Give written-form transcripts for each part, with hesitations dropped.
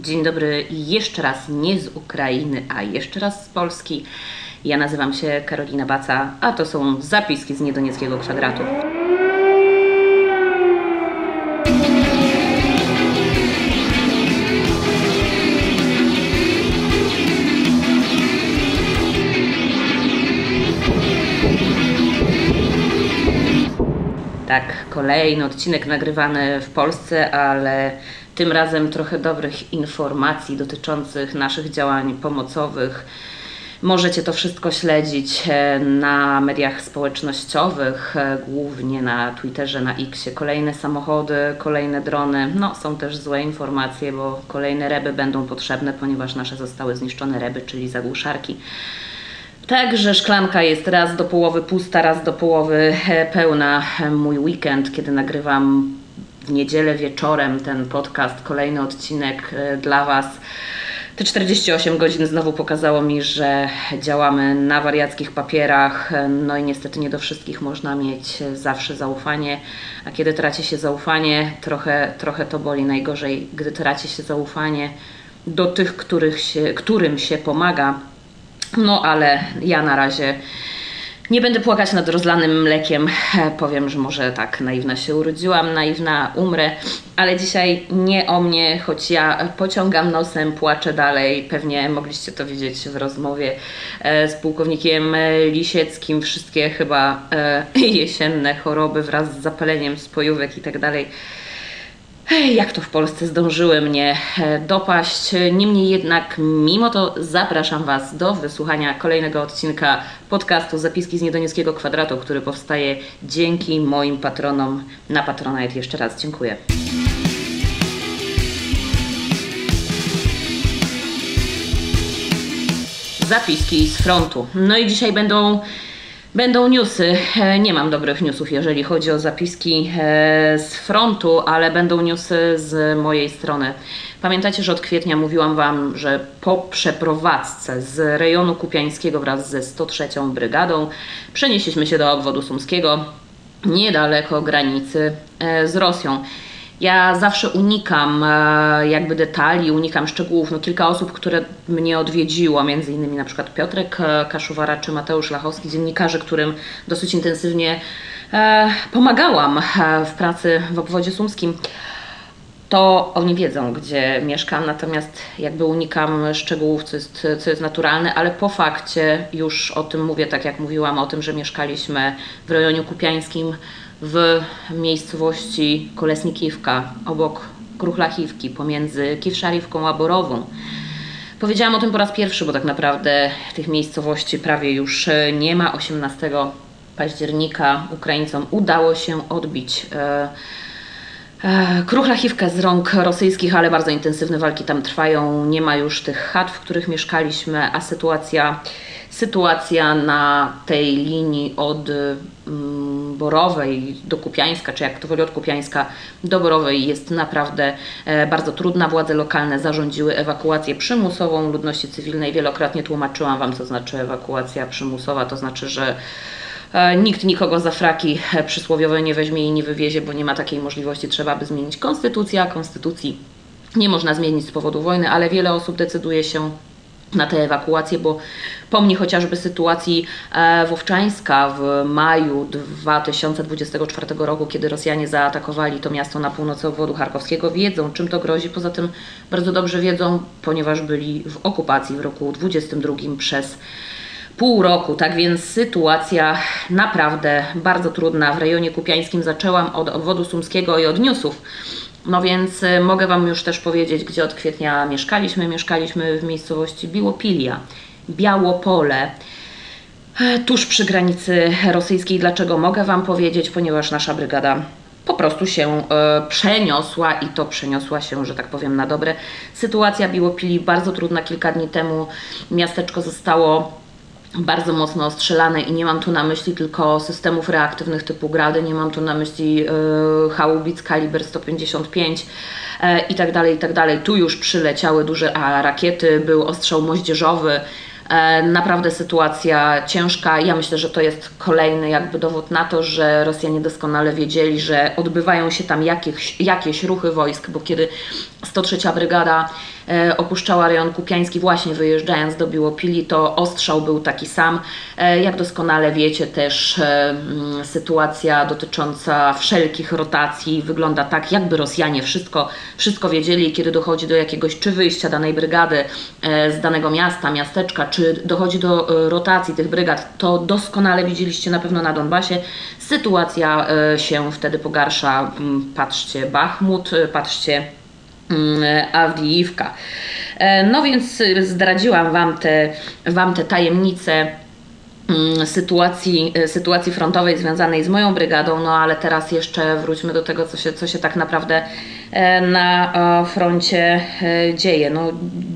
Dzień dobry jeszcze raz nie z Ukrainy, a jeszcze raz z Polski. Ja nazywam się Karolina Baca, a to są zapiski z Niedonieckiego Kwadratu. Tak, kolejny odcinek nagrywany w Polsce, ale tym razem trochę dobrych informacji dotyczących naszych działań pomocowych. Możecie to wszystko śledzić na mediach społecznościowych, głównie na Twitterze, na Xie. Kolejne samochody, kolejne drony. No, są też złe informacje, bo kolejne reby będą potrzebne, ponieważ nasze zostały zniszczone reby, czyli zagłuszarki. Także szklanka jest raz do połowy pusta, raz do połowy pełna. Mój weekend, kiedy nagrywam w niedzielę wieczorem ten podcast, kolejny odcinek dla Was. Te 48 godzin znowu pokazało mi, że działamy na wariackich papierach, no i niestety nie do wszystkich można mieć zawsze zaufanie, a kiedy traci się zaufanie, trochę to boli. Najgorzej, gdy traci się zaufanie do tych, którym się pomaga. No ale ja na razie nie będę płakać nad rozlanym mlekiem. Powiem, że może tak naiwna się urodziłam, naiwna umrę, ale dzisiaj nie o mnie, choć ja pociągam nosem, płaczę dalej. Pewnie mogliście to widzieć w rozmowie z pułkownikiem Lisieckim. Wszystkie chyba jesienne choroby wraz z zapaleniem spojówek i tak dalej. Jak to w Polsce zdążyły mnie dopaść. Niemniej jednak, mimo to zapraszam Was do wysłuchania kolejnego odcinka podcastu Zapiski z Niedonieckiego Kwadratu, który powstaje dzięki moim patronom na Patronite. Jeszcze raz dziękuję. Zapiski z frontu. No i dzisiaj Będą newsy. Nie mam dobrych newsów, jeżeli chodzi o zapiski z frontu, ale będą newsy z mojej strony. Pamiętacie, że od kwietnia mówiłam Wam, że po przeprowadzce z rejonu kupiańskiego wraz ze 103. Brygadą przenieśliśmy się do obwodu sumskiego, niedaleko granicy z Rosją. Ja zawsze unikam jakby detali, unikam szczegółów. No, kilka osób, które mnie odwiedziło, między innymi na przykład Piotrek Kaszuwara czy Mateusz Lachowski, dziennikarze, którym dosyć intensywnie pomagałam w pracy w obwodzie sumskim, to oni wiedzą, gdzie mieszkam, natomiast jakby unikam szczegółów, co jest naturalne, ale po fakcie już o tym mówię, tak jak mówiłam o tym, że mieszkaliśmy w rejonie kupiańskim, w miejscowości Kolesnikiwka, obok Kruchlachiwki, pomiędzy Kiwszarivką a Borową. Powiedziałam o tym po raz pierwszy, bo tak naprawdę tych miejscowości prawie już nie ma. 18 października Ukraińcom udało się odbić Kruchlachiwkę z rąk rosyjskich, ale bardzo intensywne walki tam trwają. Nie ma już tych chat, w których mieszkaliśmy, a sytuacja na tej linii od Borowej do Kupiańska, czy jak to woli, od Kupiańska do Borowej jest naprawdę bardzo trudna. Władze lokalne zarządziły ewakuację przymusową ludności cywilnej. Wielokrotnie tłumaczyłam Wam, co znaczy ewakuacja przymusowa. To znaczy, że nikt nikogo za fraki przysłowiowe nie weźmie i nie wywiezie, bo nie ma takiej możliwości. Trzeba by zmienić konstytucję, a konstytucji nie można zmienić z powodu wojny, ale wiele osób decyduje się na te ewakuacje, bo pomni chociażby sytuacji Wowczańska w maju 2024 roku, kiedy Rosjanie zaatakowali to miasto na północy obwodu charkowskiego. Wiedzą, czym to grozi. Poza tym bardzo dobrze wiedzą, ponieważ byli w okupacji w roku 2022 przez pół roku. Tak więc sytuacja naprawdę bardzo trudna. W rejonie kupiańskim zaczęłam od obwodu sumskiego i od newsów. No więc mogę Wam już też powiedzieć, gdzie od kwietnia mieszkaliśmy. Mieszkaliśmy w miejscowości Białopole, tuż przy granicy rosyjskiej. Dlaczego mogę Wam powiedzieć? Ponieważ nasza brygada po prostu się przeniosła i to przeniosła się, że tak powiem, na dobre. Sytuacja Białopili bardzo trudna. Kilka dni temu miasteczko zostało bardzo mocno ostrzelane i nie mam tu na myśli tylko systemów reaktywnych typu Grady, nie mam tu na myśli haubic kaliber 155 i tak dalej. Tu już przyleciały duże rakiety, był ostrzał moździerzowy. Naprawdę sytuacja ciężka. Ja myślę, że to jest kolejny jakby dowód na to, że Rosjanie doskonale wiedzieli, że odbywają się tam jakieś ruchy wojsk, bo kiedy 103. Brygada opuszczała rejon kupiański, właśnie wyjeżdżając do Biłopili, to ostrzał był taki sam. Jak doskonale wiecie, też sytuacja dotycząca wszelkich rotacji wygląda tak, jakby Rosjanie wszystko wiedzieli, kiedy dochodzi do jakiegoś czy wyjścia danej brygady z danego miasta, miasteczka, czy dochodzi do rotacji tych brygad, to doskonale widzieliście na pewno na Donbasie. Sytuacja się wtedy pogarsza. Patrzcie Bachmut, patrzcie Awdijiwka. No więc zdradziłam Wam te tajemnice sytuacji frontowej związanej z moją brygadą, no ale teraz jeszcze wróćmy do tego, co się tak naprawdę na froncie dzieje. No,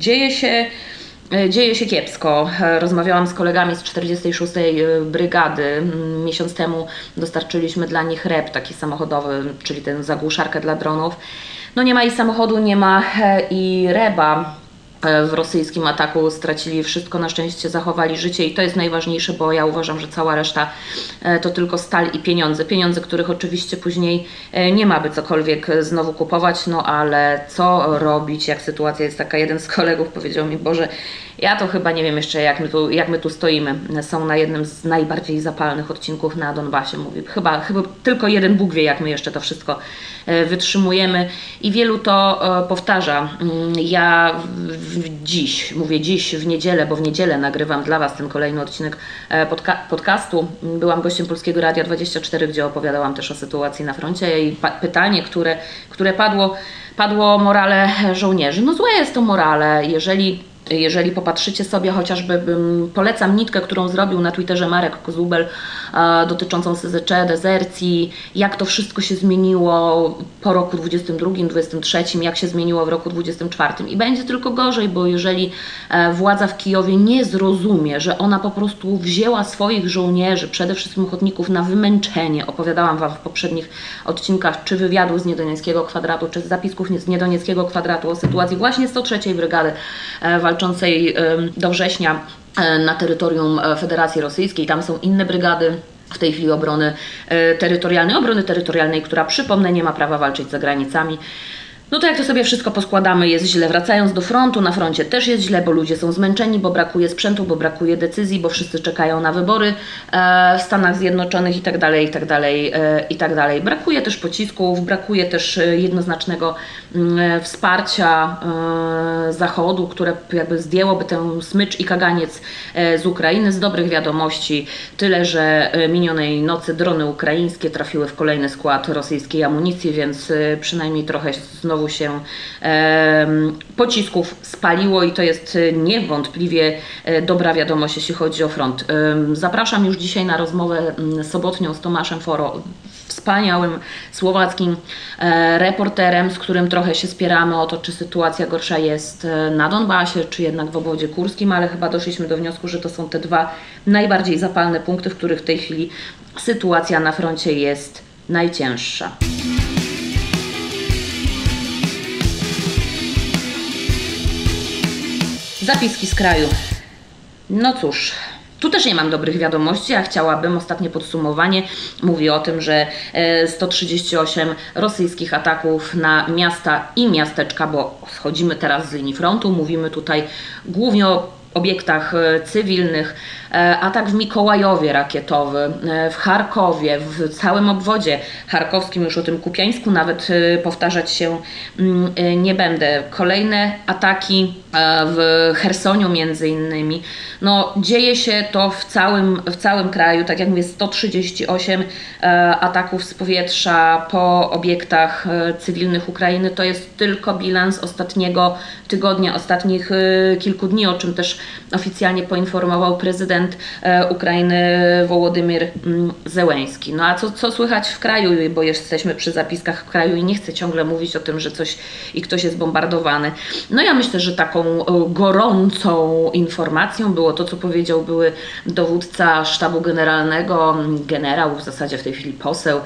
dzieje się kiepsko. Rozmawiałam z kolegami z 46. Brygady. Miesiąc temu dostarczyliśmy dla nich REP, taki samochodowy, czyli tę zagłuszarkę dla dronów. No nie ma i samochodu, nie ma i REBa. W rosyjskim ataku stracili wszystko, na szczęście zachowali życie i to jest najważniejsze, bo ja uważam, że cała reszta to tylko stal i pieniądze. Pieniądze, których oczywiście później nie ma by cokolwiek znowu kupować, no ale co robić, jak sytuacja jest taka. Jeden z kolegów powiedział mi: Boże, ja to chyba nie wiem jeszcze jak my tu stoimy. Są na jednym z najbardziej zapalnych odcinków na Donbasie. Mówi, chyba tylko jeden Bóg wie, jak my jeszcze to wszystko wytrzymujemy i wielu to powtarza. Ja mówię dziś, w niedzielę, bo w niedzielę nagrywam dla Was ten kolejny odcinek podcastu. Byłam gościem Polskiego Radia 24, gdzie opowiadałam też o sytuacji na froncie i pytanie, które padło o morale żołnierzy. No złe jest to morale, jeżeli popatrzycie sobie chociażby, polecam nitkę, którą zrobił na Twitterze Marek Kozubel dotyczącą SZC, dezercji, jak to wszystko się zmieniło po roku 22, 23, jak się zmieniło w roku 24 i będzie tylko gorzej, bo jeżeli władza w Kijowie nie zrozumie, że ona po prostu wzięła swoich żołnierzy, przede wszystkim ochotników, na wymęczenie, opowiadałam Wam w poprzednich odcinkach, czy wywiadu z Niedonieckiego Kwadratu, czy z zapisków z Niedonieckiego Kwadratu o sytuacji właśnie 103. Brygady walczącej do września na terytorium Federacji Rosyjskiej. Tam są inne brygady w tej chwili obrony terytorialnej, która, przypomnę, nie ma prawa walczyć za granicami. No to jak to sobie wszystko poskładamy, jest źle. Wracając do frontu, na froncie też jest źle, bo ludzie są zmęczeni, bo brakuje sprzętu, bo brakuje decyzji, bo wszyscy czekają na wybory w Stanach Zjednoczonych itd. Brakuje też pocisków, brakuje też jednoznacznego wsparcia Zachodu, które jakby zdjęłoby tę smycz i kaganiec z Ukrainy. Z dobrych wiadomości tyle, że minionej nocy drony ukraińskie trafiły w kolejny skład rosyjskiej amunicji, więc przynajmniej trochę znowu się pocisków spaliło i to jest niewątpliwie dobra wiadomość, jeśli chodzi o front. Zapraszam już dzisiaj na rozmowę sobotnią z Tomaszem Foro, wspaniałym słowackim reporterem, z którym trochę się spieramy o to, czy sytuacja gorsza jest na Donbasie, czy jednak w obwodzie kurskim, ale chyba doszliśmy do wniosku, że to są te dwa najbardziej zapalne punkty, w których w tej chwili sytuacja na froncie jest najcięższa. Zapiski z kraju. No cóż, tu też nie mam dobrych wiadomości, a chciałabym. Ostatnie podsumowanie mówi o tym, że 138 rosyjskich ataków na miasta i miasteczka, bo schodzimy teraz z linii frontu, mówimy tutaj głównie o obiektach cywilnych, atak w Mikołajowie rakietowy, w Charkowie, w całym obwodzie charkowskim, już o tym Kupiańsku nawet powtarzać się nie będę. Kolejne ataki w Chersoniu między innymi. No, dzieje się to w całym kraju, tak jak mówię, 138 ataków z powietrza po obiektach cywilnych Ukrainy. To jest tylko bilans ostatniego tygodnia, ostatnich kilku dni, o czym też oficjalnie poinformował prezydent Ukrainy Wołodymyr Zełenski. No a co słychać w kraju, bo jesteśmy przy zapiskach w kraju i nie chcę ciągle mówić o tym, że coś i ktoś jest bombardowany. No ja myślę, że taką gorącą informacją było to, co powiedział były dowódca sztabu generalnego, generał, w zasadzie w tej chwili poseł,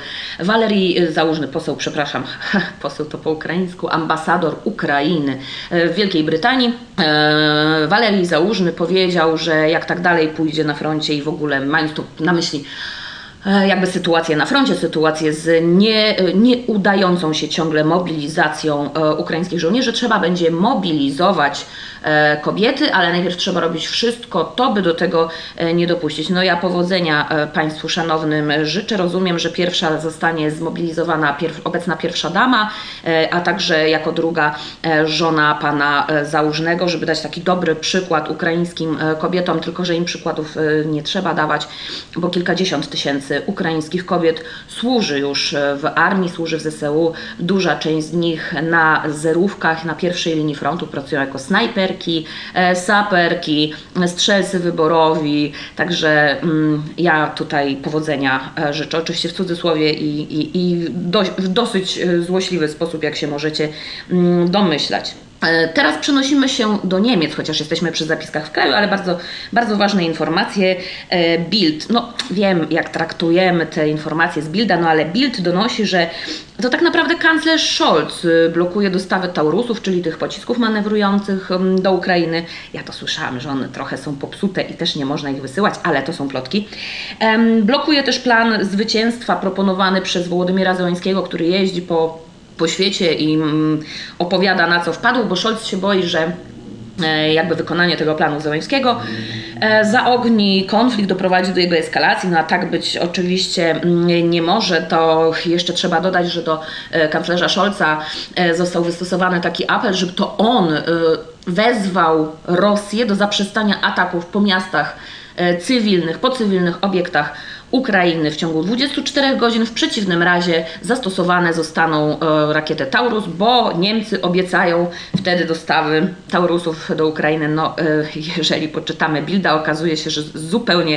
poseł to po ukraińsku, ambasador Ukrainy w Wielkiej Brytanii. Walerij Załużny powiedział, że jak tak dalej pójdzie na froncie i w ogóle, mając tu na myśli jakby sytuację na froncie, sytuację z nieudającą się ciągle mobilizacją ukraińskich żołnierzy. Trzeba będzie mobilizować kobiety, ale najpierw trzeba robić wszystko to, by do tego nie dopuścić. No ja powodzenia Państwu szanownym życzę. Rozumiem, że pierwsza zostanie zmobilizowana obecna pierwsza dama, a także jako druga żona pana Załużnego, żeby dać taki dobry przykład ukraińskim kobietom, tylko że im przykładów nie trzeba dawać, bo kilkadziesiąt tysięcy ukraińskich kobiet służy już w armii, służy w ZSU. Duża część z nich na zerówkach, na pierwszej linii frontu pracują jako snajperki, saperki, strzelcy wyborowi. Także ja tutaj powodzenia życzę. Oczywiście w cudzysłowie i w dosyć złośliwy sposób, jak się możecie domyślać. Teraz przenosimy się do Niemiec, chociaż jesteśmy przy zapiskach w kraju, ale bardzo, bardzo ważne informacje. Bild, no wiem jak traktujemy te informacje z Bilda, no ale Bild donosi, że to tak naprawdę kanclerz Scholz blokuje dostawy Taurusów, czyli tych pocisków manewrujących do Ukrainy. Ja to słyszałam, że one trochę są popsute i też nie można ich wysyłać, ale to są plotki. Blokuje też plan zwycięstwa proponowany przez Wołodymyra Zełańskiego, który jeździ po świecie i opowiada, na co wpadł, bo Scholz się boi, że jakby wykonanie tego planu Zełańskiego zaogni konflikt, doprowadzi do jego eskalacji. No a tak być oczywiście nie może. To jeszcze trzeba dodać, że do kanclerza Scholza został wystosowany taki apel, żeby to on wezwał Rosję do zaprzestania ataków po miastach cywilnych, po cywilnych obiektach Ukrainy w ciągu 24 godzin. W przeciwnym razie zastosowane zostaną rakiety Taurus, bo Niemcy obiecają wtedy dostawy Taurusów do Ukrainy. No, jeżeli poczytamy Bilda, okazuje się, że zupełnie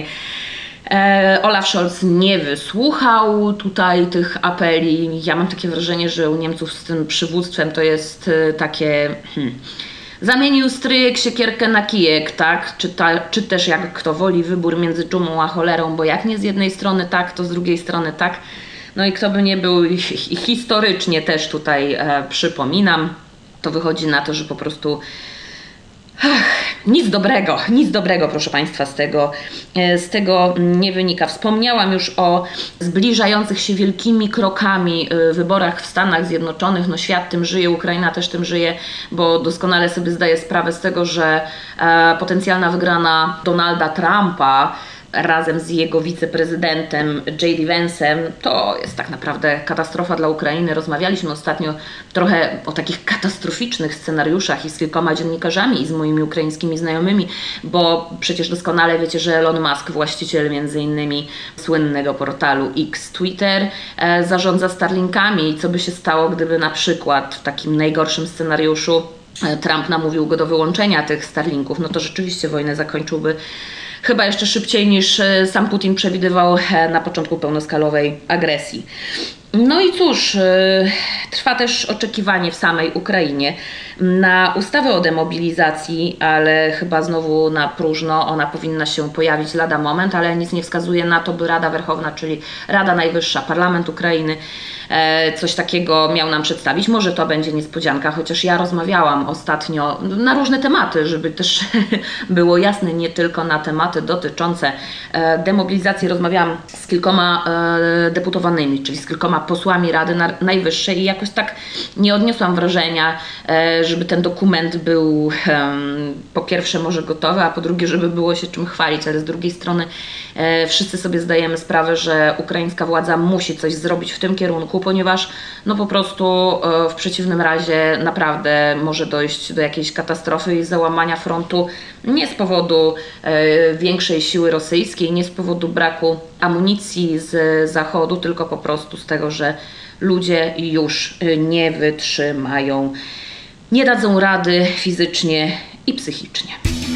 Olaf Scholz nie wysłuchał tutaj tych apeli. Ja mam takie wrażenie, że u Niemców z tym przywództwem to jest takie... Zamienił stryjek siekierkę na kijek, tak? Czy też jak kto woli, wybór między dżumą a cholerą, bo jak nie z jednej strony tak, to z drugiej strony tak. No i kto by nie był, historycznie też tutaj przypominam, to wychodzi na to, że po prostu nic dobrego, proszę Państwa, z tego nie wynika. Wspomniałam już o zbliżających się wielkimi krokami wyborach w Stanach Zjednoczonych. No świat tym żyje, Ukraina też tym żyje, bo doskonale sobie zdaję sprawę z tego, że potencjalna wygrana Donalda Trumpa razem z jego wiceprezydentem J.D. Vance'em, to jest tak naprawdę katastrofa dla Ukrainy. Rozmawialiśmy ostatnio trochę o takich katastroficznych scenariuszach i z kilkoma dziennikarzami i z moimi ukraińskimi znajomymi, bo przecież doskonale wiecie, że Elon Musk, właściciel między innymi słynnego portalu X Twitter, zarządza Starlinkami i co by się stało, gdyby na przykład w takim najgorszym scenariuszu Trump namówił go do wyłączenia tych Starlinków, no to rzeczywiście wojnę zakończyłby chyba jeszcze szybciej niż sam Putin przewidywał na początku pełnoskalowej agresji. No i cóż, trwa też oczekiwanie w samej Ukrainie na ustawę o demobilizacji, ale chyba znowu na próżno. Ona powinna się pojawić lada moment, ale nic nie wskazuje na to, by Rada Werchowna, czyli Rada Najwyższa, Parlament Ukrainy, coś takiego miał nam przedstawić. Może to będzie niespodzianka, chociaż ja rozmawiałam ostatnio na różne tematy, żeby też było jasne, nie tylko na tematy dotyczące demobilizacji. Rozmawiałam z kilkoma deputowanymi, czyli z kilkoma posłami Rady Najwyższej i jakoś tak nie odniosłam wrażenia, żeby ten dokument był po pierwsze może gotowy, a po drugie, żeby było się czym chwalić, ale z drugiej strony wszyscy sobie zdajemy sprawę, że ukraińska władza musi coś zrobić w tym kierunku, ponieważ no po prostu w przeciwnym razie naprawdę może dojść do jakiejś katastrofy i załamania frontu nie z powodu większej siły rosyjskiej, nie z powodu braku amunicji z zachodu, tylko po prostu z tego, że ludzie już nie wytrzymają, nie dadzą rady fizycznie i psychicznie.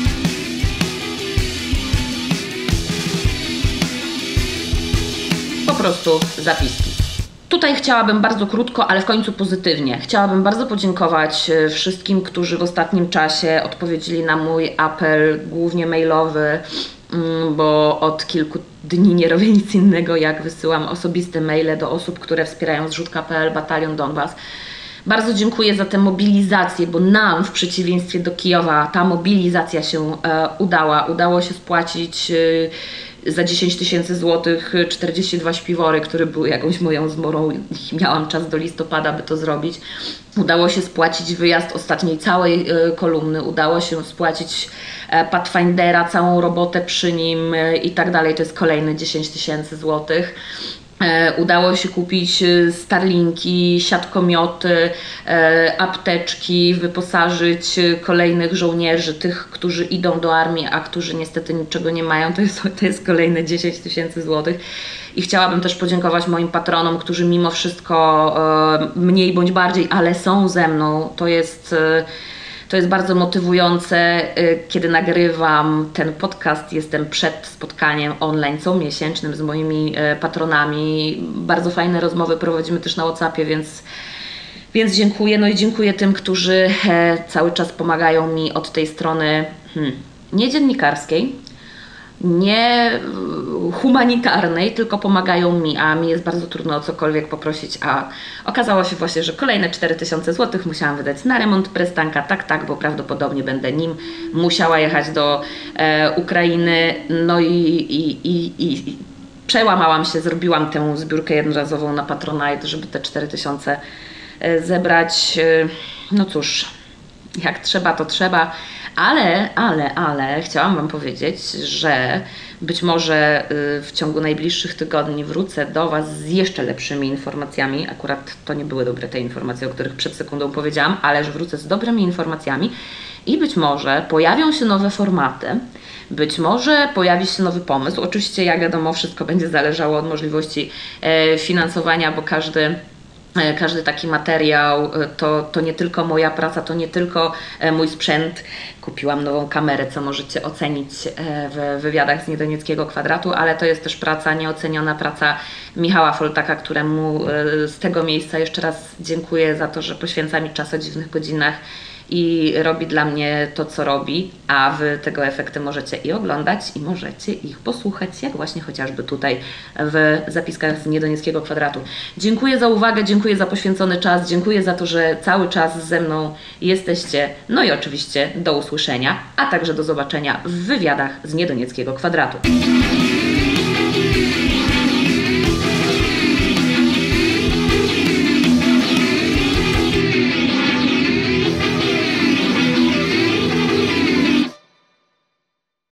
Po prostu zapiski. Tutaj chciałabym bardzo krótko, ale w końcu pozytywnie. Chciałabym bardzo podziękować wszystkim, którzy w ostatnim czasie odpowiedzieli na mój apel, głównie mailowy, bo od kilku dni nie robię nic innego, jak wysyłam osobiste maile do osób, które wspierają zrzutka.pl Batalion Donbas. Bardzo dziękuję za tę mobilizację, bo nam w przeciwieństwie do Kijowa ta mobilizacja się udała. Udało się spłacić za 10 000 złotych 42 śpiwory, które były jakąś moją zmorą i miałam czas do listopada, by to zrobić. Udało się spłacić wyjazd ostatniej całej kolumny, udało się spłacić Pathfindera, całą robotę przy nim i tak dalej. To jest kolejne 10 000 złotych. Udało się kupić Starlinki, siatkomioty, apteczki, wyposażyć kolejnych żołnierzy, tych, którzy idą do armii, a którzy niestety niczego nie mają. To jest kolejne 10 000 złotych. I chciałabym też podziękować moim patronom, którzy mimo wszystko mniej bądź bardziej, ale są ze mną. To jest bardzo motywujące, kiedy nagrywam ten podcast. Jestem przed spotkaniem online comiesięcznym z moimi patronami. Bardzo fajne rozmowy prowadzimy też na WhatsAppie, więc dziękuję. No i dziękuję tym, którzy cały czas pomagają mi od tej strony nie dziennikarskiej, nie humanitarnej, tylko pomagają mi, a mi jest bardzo trudno o cokolwiek poprosić, a okazało się właśnie, że kolejne 4000 zł musiałam wydać na remont press-tanka, tak, bo prawdopodobnie będę nim musiała jechać do Ukrainy, no i przełamałam się, zrobiłam tę zbiórkę jednorazową na Patronite, żeby te 4000 zebrać. No cóż, jak trzeba, to trzeba. Ale chciałam Wam powiedzieć, że być może w ciągu najbliższych tygodni wrócę do Was z jeszcze lepszymi informacjami. Akurat to nie były dobre te informacje, o których przed sekundą powiedziałam, ale że wrócę z dobrymi informacjami i być może pojawią się nowe formaty, być może pojawi się nowy pomysł. Oczywiście, jak wiadomo, wszystko będzie zależało od możliwości finansowania, bo każdy taki materiał to nie tylko moja praca, to nie tylko mój sprzęt. Kupiłam nową kamerę, co możecie ocenić w wywiadach z Niedonieckiego Kwadratu, ale to jest też praca, nieoceniona praca Michała Foltaka, któremu z tego miejsca jeszcze raz dziękuję za to, że poświęca mi czas o dziwnych godzinach i robi dla mnie to, co robi, a Wy tego efekty możecie i oglądać, i możecie ich posłuchać, jak właśnie chociażby tutaj w zapiskach z Niedonieckiego Kwadratu. Dziękuję za uwagę, dziękuję za poświęcony czas, dziękuję za to, że cały czas ze mną jesteście, no i oczywiście do usłyszenia, a także do zobaczenia w wywiadach z Niedonieckiego Kwadratu.